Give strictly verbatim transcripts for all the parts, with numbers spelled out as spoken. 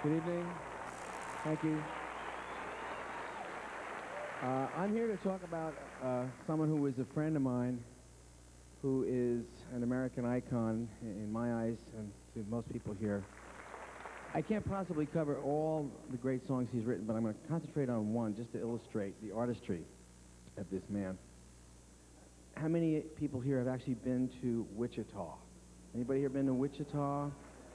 Good evening. Thank you. Uh, I'm here to talk about uh, someone who is a friend of mine, who is an American icon in my eyes and to most people here. I can't possibly cover all the great songs he's written, but I'm going to concentrate on one just to illustrate the artistry of this man. How many people here have actually been to Wichita? Anybody here been to Wichita?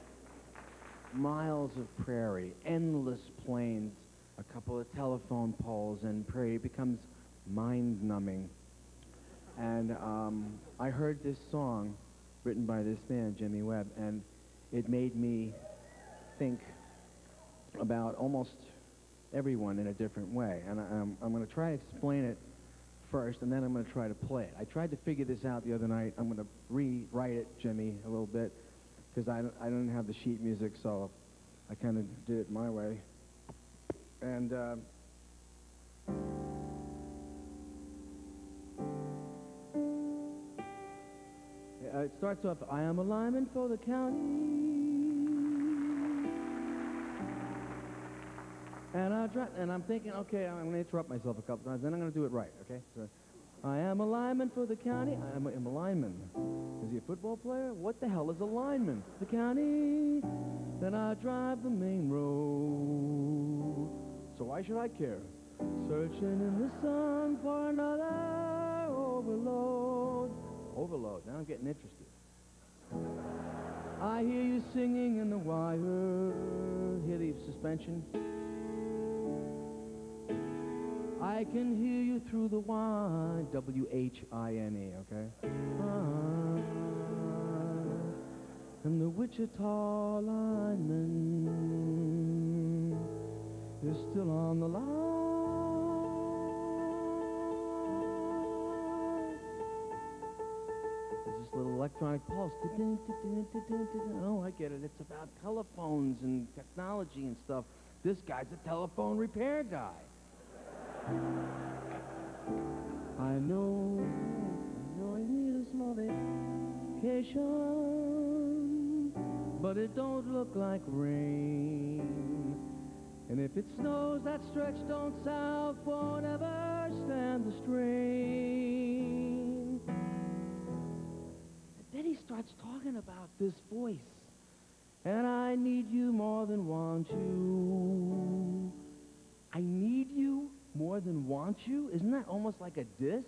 Miles of prairie, endless plains, a couple of telephone poles, and prairie. It becomes mind-numbing. And um, I heard this song written by this man, Jimmy Webb, and it made me think about almost everyone in a different way. And I, um, I'm going to try to explain it first, and then I'm going to try to play it. I tried to figure this out the other night. I'm going to rewrite it, Jimmy, a little bit, because I, I didn't have the sheet music, so I kind of did it my way. And uh, it starts off, I am a lineman for the county, and I try, and I'm thinking, okay, I'm going to interrupt myself a couple times, then I'm going to do it right, okay? So, I am a lineman for the county. I am a, I'm a lineman. Is he a football player? What the hell is a lineman? The county. Then I drive the main road. So why should I care? Searching in the sun for another overload. Overload. Now I'm getting interested. I hear you singing in the wire. Hear the suspension? I can hear you through the wine, W H I N E, okay? Ah, and the Wichita lineman is still on the line. There's this little electronic pulse. Oh, I get it. It's about telephones and technology and stuff. This guy's a telephone repair guy. I know, I know I need a small vacation, but it don't look like rain. And if it snows, that stretch down south won't ever stand the strain. And then he starts talking about this voice. And I need you more than want you. I need you more than want you? Isn't that almost like a diss?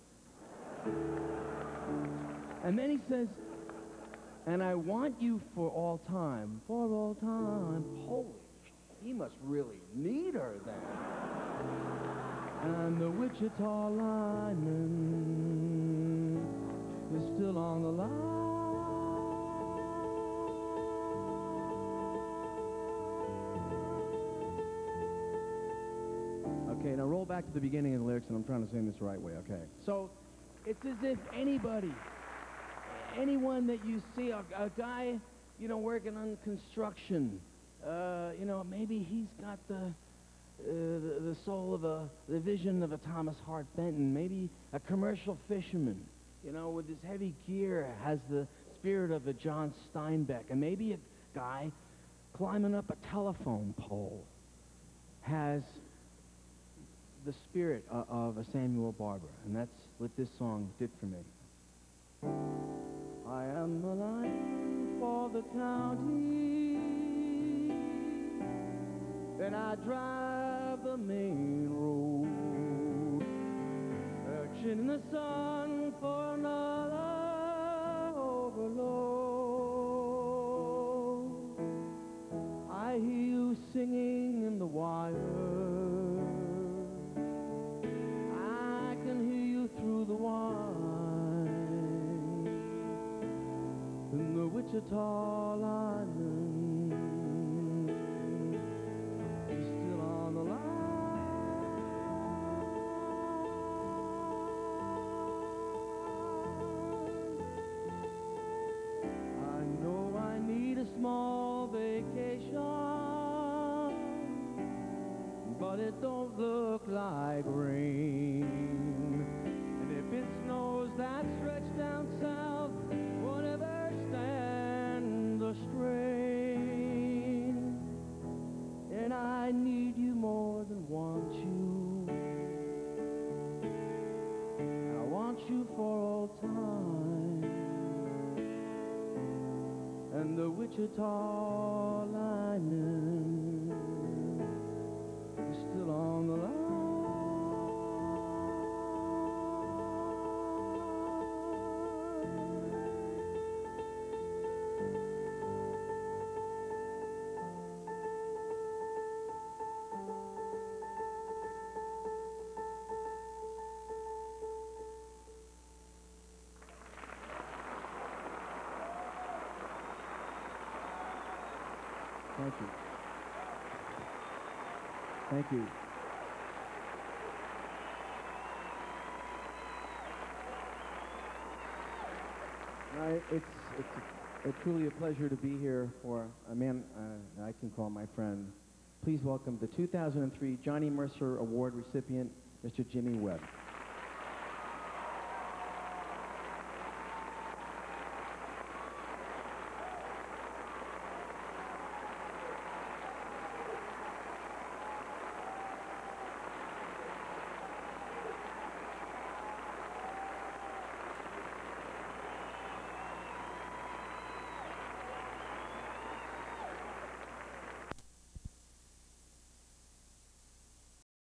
And then he says, and I want you for all time, for all time. Holy shit, he must really need her then. And the Wichita lineman is still on the line. Okay, now roll back to the beginning of the lyrics, and I'm trying to sing this the right way, okay? So, it's as if anybody, anyone that you see, a, a guy, you know, working on construction, uh, you know, maybe he's got the, uh, the, the soul of a, the vision of a Thomas Hart Benton, maybe a commercial fisherman, you know, with his heavy gear, has the spirit of a John Steinbeck, and maybe a guy climbing up a telephone pole has the spirit uh, of a Samuel Barber, and that's what this song did for me. I am a lion for the county, then I drive the main road, searching in the sun for another overload. I hear you singing in the wire, through the wine, and the Wichita lineman is still on the line. I know I need a small vacation, but it don't look like rain. If it snows, that stretch down south won't ever stand the strain. Wichita lineman is still on the line. Thank you. Thank you. Uh, it's it's a, a truly a pleasure to be here for a man uh, I can call my friend. Please welcome the two thousand three Johnny Mercer Award recipient, Mister Jimmy Webb.